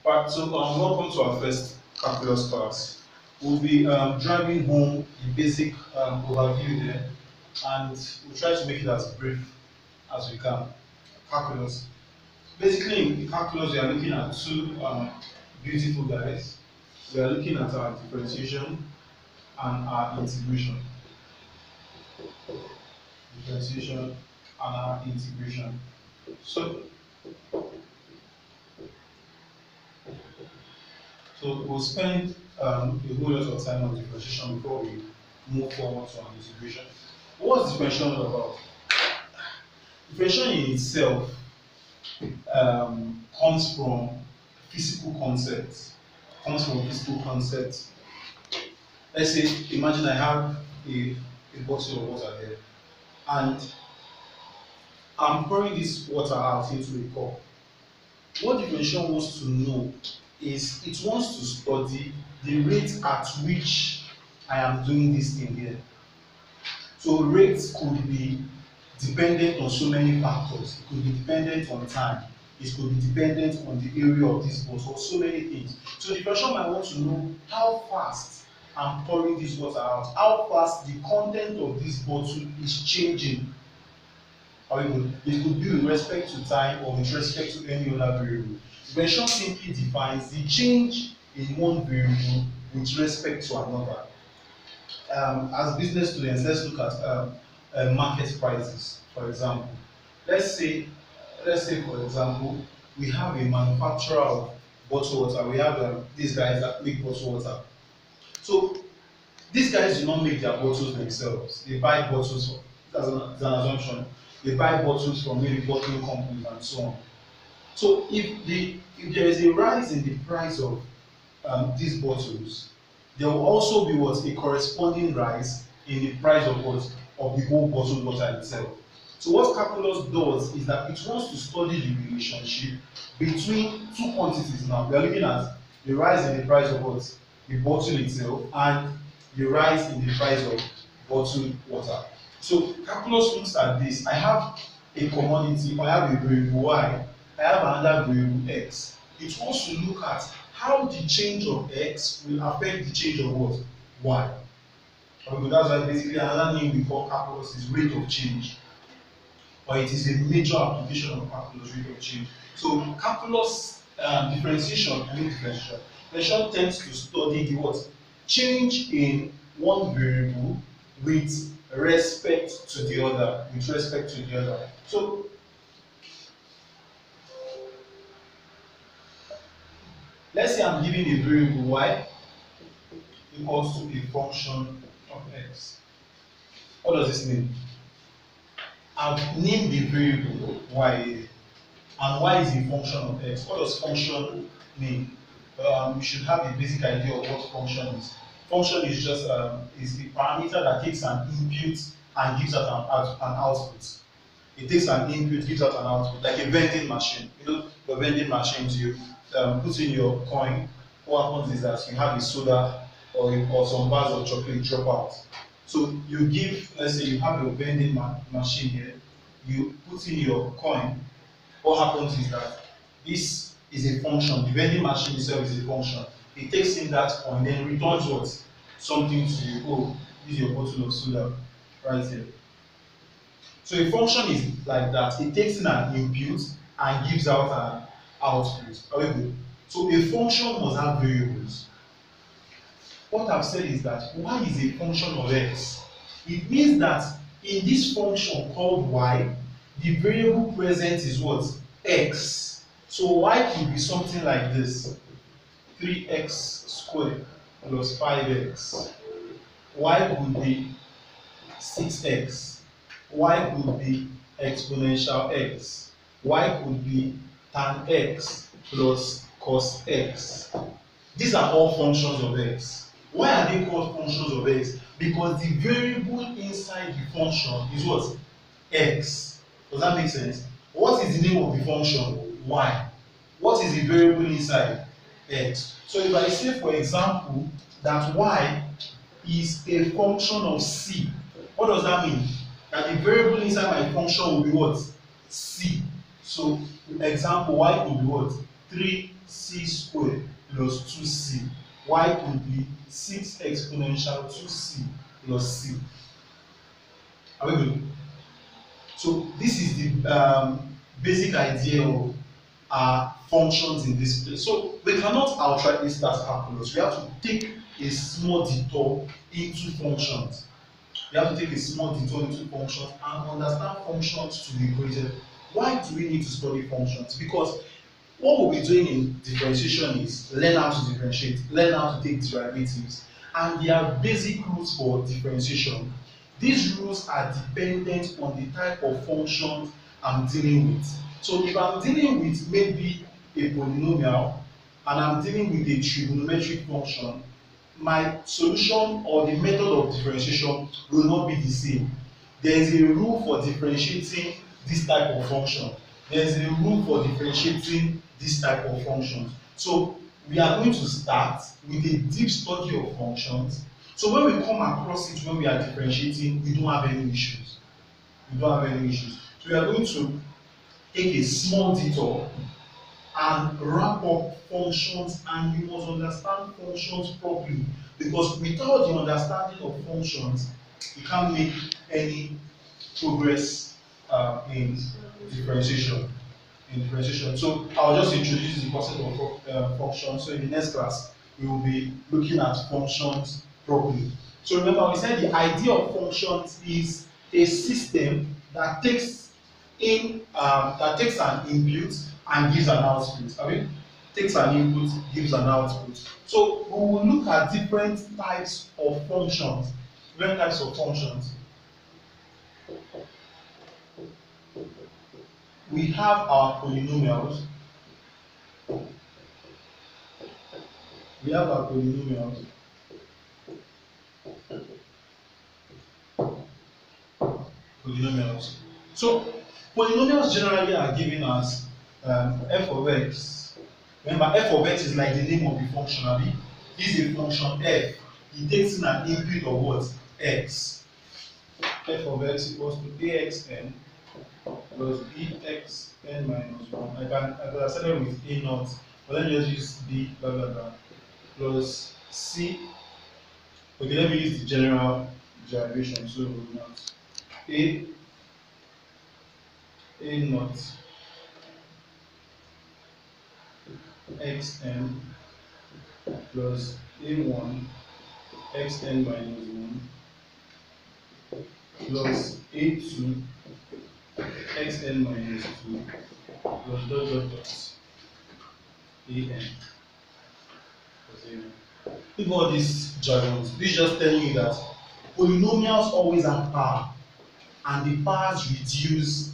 Right, so welcome to our first calculus class. We'll be driving home the basic overview there, and we'll try to make it as brief as we can. Calculus. Basically, in calculus, we are looking at two beautiful guys. We are looking at our differentiation and our integration. Differentiation and our integration. So we'll spend a whole lot of time on differentiation before we move forward to our integration. What's differentiation all about? Differentiation in itself comes from physical concepts. Let's say, imagine I have a bottle of water here, and I'm pouring this water out into a cup. What differentiation wants to know is it wants to study the rate at which I am doing this thing here. So rates could be dependent on so many factors. It could be dependent on time. It could be dependent on the area of this bottle, so many things. So the person might want to know how fast I'm pouring this water out, how fast the content of this bottle is changing. It could be with respect to time or with respect to any other variable. Differentiation simply defines the change in one variable with respect to another. As business students, let's look at market prices, for example. Let's say, for example, we have a manufacturer of bottled water. We have these guys that make bottled water. So these guys do not make their bottles themselves. They buy bottles, as an assumption. They buy bottles from maybe bottling companies and so on. So if there is a rise in the price of these bottles, there will also be a corresponding rise in the price of the whole bottled water itself. So what calculus does is that it wants to study the relationship between two quantities. Now we are looking at the rise in the price of the bottle itself and the rise in the price of bottled water. So calculus looks at this. I have a commodity, I have a variable y, I have another variable x. It wants to look at how the change of x will affect the change of what? Y. Okay, that's why basically another name we call calculus is rate of change. Or it is a major application of calculus, rate of change. So calculus differentiation tends to study the what? Change in one variable with respect to the other. So let's say I'm giving a variable y equals to a function of x. What does this mean? I've named the variable y, and y is a function of x. What does function mean? You should have a basic idea of what function is. Function is just is the parameter that takes an input and gives out an output. It takes an input, gives out an output, like a vending machine. You know, the vending machines, you put in your coin. What happens is that you have a soda or some bars of chocolate drop out. So you give, let's say you have your vending machine here. You put in your coin. What happens is that this is a function. The vending machine itself is a function. It takes in that coin, then returns what? Something to you. Oh, this is your bottle of soda right here. So a function is like that. It takes in an input and gives out an output. Are we good? So a function must have variables. What I've said is that y is a function of x. It means that in this function called y, the variable present is what? X. So y could be something like this. 3x squared plus 5x. Y could be 6x. Y could be exponential x. Y could be tan x plus cos x. These are all functions of x. Why are they called functions of x? Because the variable inside the function is what? X. Does that make sense? What is the name of the function? Y. What is the variable inside? X. So if I say, for example, that y is a function of c, what does that mean? That the variable inside my function will be what? C. So example, y could be what? 3c squared plus 2c. Y could be 6 exponential 2c plus c. Are we good? So this is the basic idea of functions in this place. So we cannot outrightly start calculus. We have to take a small detour into functions. We have to take a small detour into functions and understand functions to the greatest. Why do we need to study functions? Because what we'll be doing in differentiation is learn how to differentiate, learn how to take derivatives, and there are basic rules for differentiation. These rules are dependent on the type of functions I'm dealing with. So if I'm dealing with maybe a polynomial and I'm dealing with a trigonometric function, my solution or the method of differentiation will not be the same. There is a rule for differentiating this type of function. There is a rule for differentiating this type of function. So we are going to start with a deep study of functions. So when we come across it when we are differentiating, we don't have any issues. We don't have any issues. So we are going to take a small detour and wrap up functions, and you must understand functions properly, because without the understanding of functions, you can't make any progress in differentiation. So I'll just introduce the concept of functions. So in the next class, we will be looking at functions properly. So remember, we said the idea of functions is a system that takes an input and gives an output. I mean, takes an input, gives an output. So we will look at different types of functions. We have our polynomials. So polynomials generally are given as f of x. Remember, f of x is like the name of the function. This is a function f. It takes in an input of what? X. F of x equals to axn plus bxn minus 1. I could have started with a naught, but let me just use b blah blah blah plus c. Okay, let me use the general derivation. So not a naught xn plus a1 xn minus 1 plus a2 xn minus 2 plus dot an plus a. Look at all these jargons. This is just telling you that polynomials always have power, and the powers reduce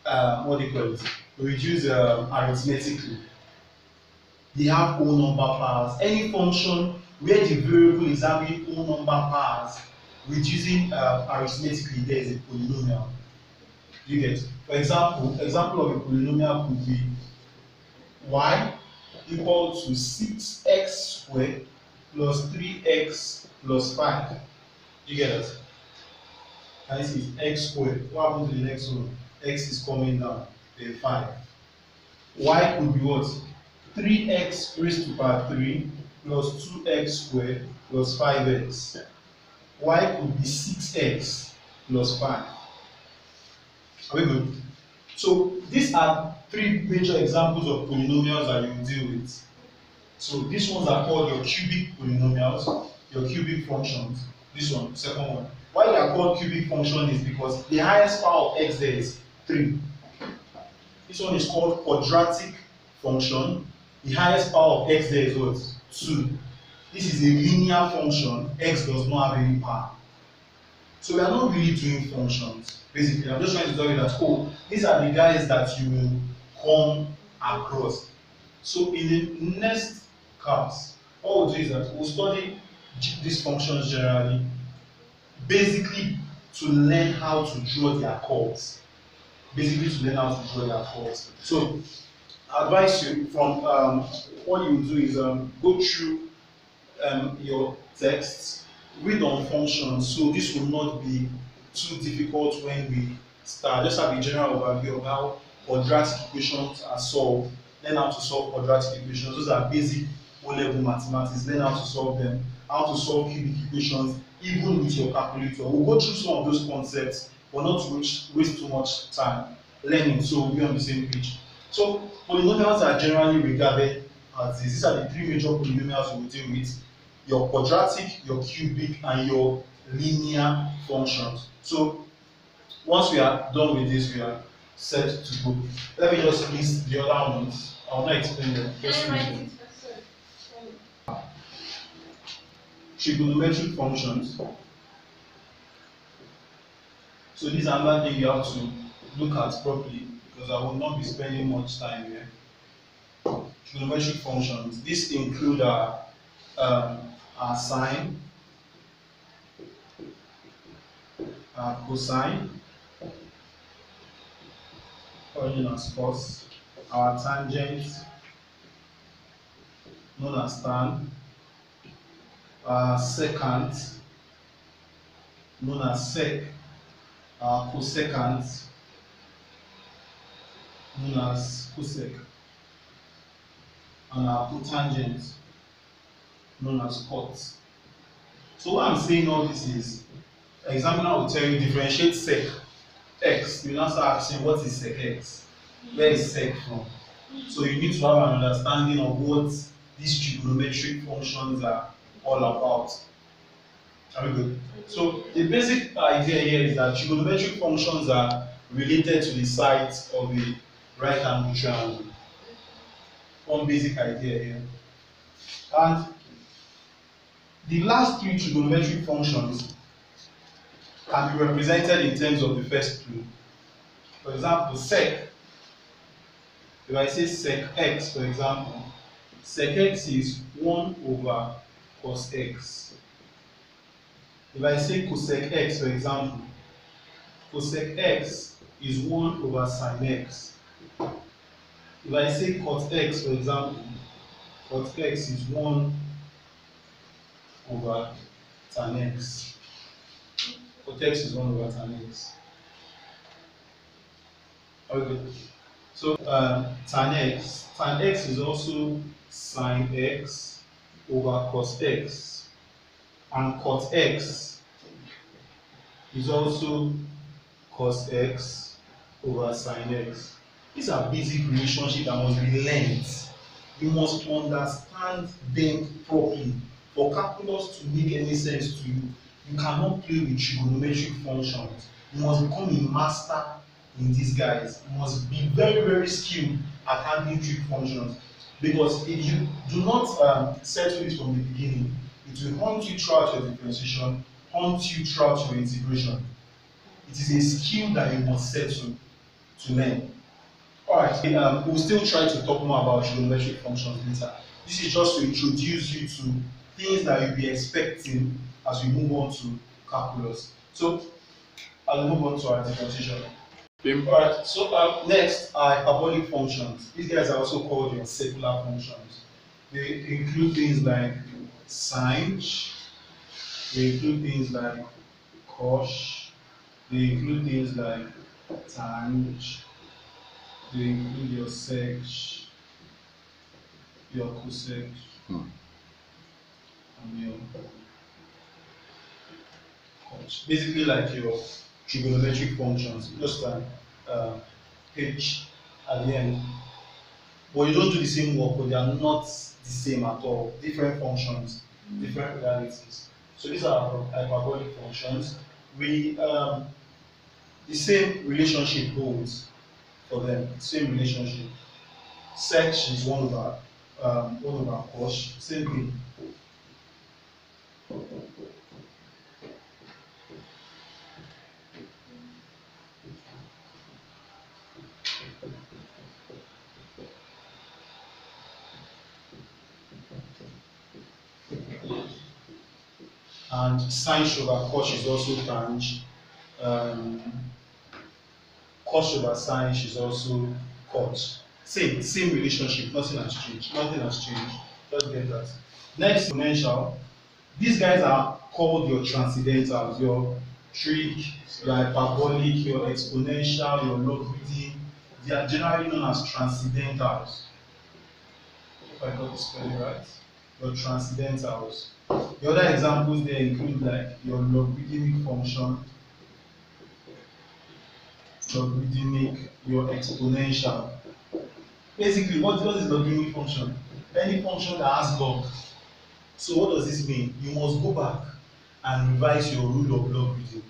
arithmetically. They have whole number powers. Any function where the variable is having whole number powers, reducing arithmetically, there is a polynomial. You get? For example of a polynomial could be y equal to 6x squared plus 3x plus 5. You get it? And this is x squared. What happens to the next one? X is coming down, then 5. Y could be what? 3x raised to power 3 plus 2x squared plus 5x. Y could be 6x plus 5. Are we good? So these are three major examples of polynomials that you will deal with. So these ones are called your cubic polynomials, your cubic functions. This one, second one. Why they are called cubic function is because the highest power of x there is 3. This one is called quadratic function. The highest power of x there is what? 2. This is a linear function. X does not have any power. So we are not really doing functions. Basically, I'm just trying to tell you that, these are the guys that you will come across. So in the next class, what we'll do is that we'll study these functions generally, basically to learn how to draw their curves. So I advise you from what you do is go through your texts, read on functions, so this will not be too difficult when we start. Just have a general overview of how quadratic equations are solved learn how to solve quadratic equations. Those are basic O-level mathematics. Learn how to solve them, how to solve cubic equations, even with your calculator. We'll go through some of those concepts, but not to waste too much time learning, so we'll be on the same page. So polynomials are generally regarded as this. These are the three major polynomials we will deal with: your quadratic, your cubic, and your linear functions. So once we are done with this, we are set to go. Let me just list the other ones. I will not explain them. Just write it first. Trigonometric functions. So these are another thing you have to look at properly, because I will not be spending much time here. Trigonometric functions. These include our sine, our cosine, or known as cos, our tangent, known as tan, our secant, known as sec, our cosecant, known as cosec, and our cotangent, known as cot. So what I'm saying all this is, examiner will tell you differentiate sec x. You now start asking, what is sec x? Where is sec from? So you need to have an understanding of what these trigonometric functions are all about. Are we good? So the basic idea here is that trigonometric functions are related to the sides of a right angle triangle. One basic idea here. And the last three trigonometric functions can be represented in terms of the first two. For example, sec. If I say sec x, for example, sec x is 1 over cos x. If I say cosec x, for example, cosec x is 1 over sin x. If I say cot x, for example, cot x is 1 over tan x. Cot x is 1 over tan x. Okay. So tan x is also sin x over cos x, and cot x is also cos x over sin x. These are basic relationships that must be learned. You must understand them properly. For calculus to make any sense to you, you cannot play with trigonometric functions. You must become a master in these guys. You must be very, very skilled at handling trig functions. Because if you do not settle it from the beginning, it will haunt you throughout your differentiation, haunt you throughout your integration. It is a skill that you must settle to learn. Alright, we'll still try to talk more about trigonometric functions later. This is just to introduce you to things that you'll be expecting as we move on to calculus. So, I'll move on to our differentiation. Alright, so next are hyperbolic functions. These guys are also called your circular functions. They include things like sine, they include things like cos, they include things like tan, they include your sec, your cosec, and your cot. Basically like your trigonometric functions, just like h at the end. But you don't do the same work, but they are not the same at all. Different functions, different realities. So these are hyperbolic functions. The same relationship holds for them. Same relationship. Sec is 1 over cos. Same thing. And sine over cos is also tang. Cos over sine is also cot. Same relationship, nothing has changed. Nothing has changed. Just get that. Next, exponential. These guys are called your transcendentals, your trig, your hyperbolic, your exponential, your logarithm. They are generally known as transcendentals. if I got the spelling right, your transcendentals. The other examples there include like your logarithmic function, logarithmic, your exponential. Basically, what is logarithmic function? Any function that has log. So what does this mean? You must go back and revise your rule of logarithm.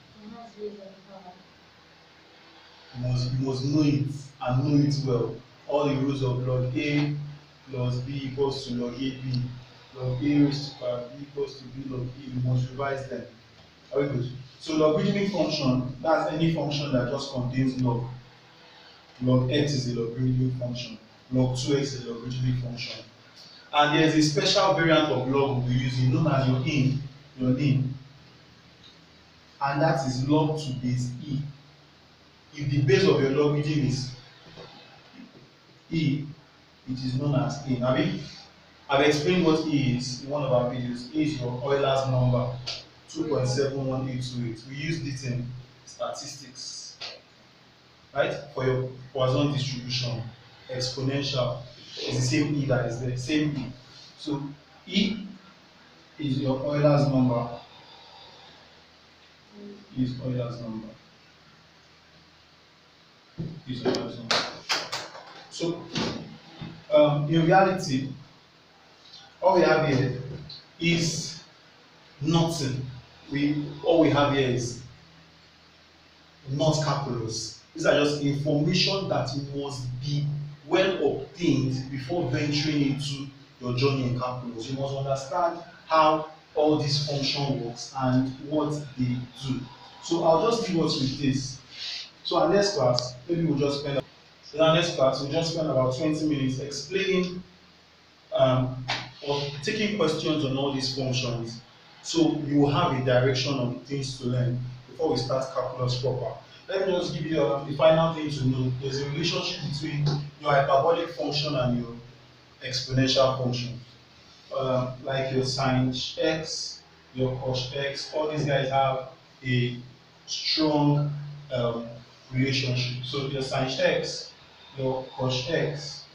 You must know it and know it well. All the rules of log A plus B equals to log AB, log A raised to power B equals to B log A. You must revise them. Are we good? So logarithmic function, that's any function that just contains log. Log x is a logarithmic function. Log 2x is a logarithmic function. And there is a special variant of log we'll be using known as your name, and that is log to base e. If the base of your logarithm is e, it is known as e. Now, I've explained what e is in one of our videos. E is your Euler's number, 2.71828. We used it in statistics, right? For your Poisson distribution, exponential is the same e that is there, same e. So e is your Euler's number. Is Euler's number. Is Euler's number. So in reality, all we have here is nothing. All we have here is not calculus. These are just information that must be well obtained before venturing into your journey in calculus. You must understand how all this function works and what they do. So I'll just leave us with this. So our next class, maybe we'll just spend about 20 minutes explaining or taking questions on all these functions. So you will have a direction on things to learn before we start calculus proper. Let me just give you the final thing to know. There's a relationship between your hyperbolic function and your exponential function. Like your sin x, your cos x, all these guys have a strong relationship. So your sin x, your cos x,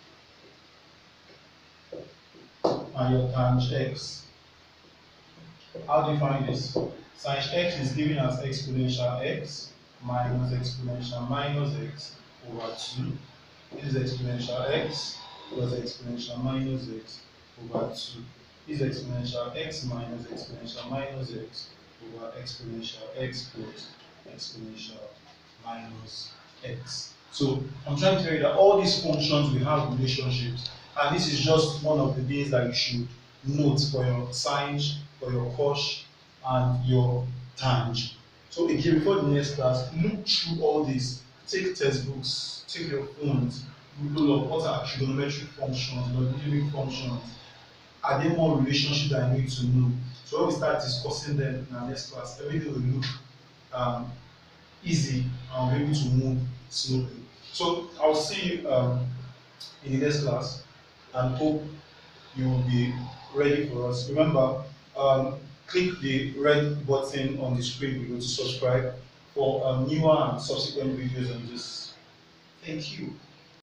and your tan x. How do you find this? Sin x is given as exponential x minus exponential minus x over 2. This is exponential x plus exponential minus x over 2. This is exponential x minus exponential minus x over exponential x plus exponential minus x. So I'm trying to tell you that all these functions will have relationships, and this is just one of the things that you should note for your sin, for your cos, and your tan. So again, before the next class, look through all this. Take textbooks, take your phones, Google up what are trigonometric functions, logarithmic functions. Are there more relationships that I need to know? So when we start discussing them in our next class, everything will look easy and we'll be able to move slowly. So I'll see you in the next class and hope you will be ready for us. Remember, click the red button on the screen below to subscribe for newer and subsequent videos on this. Thank you.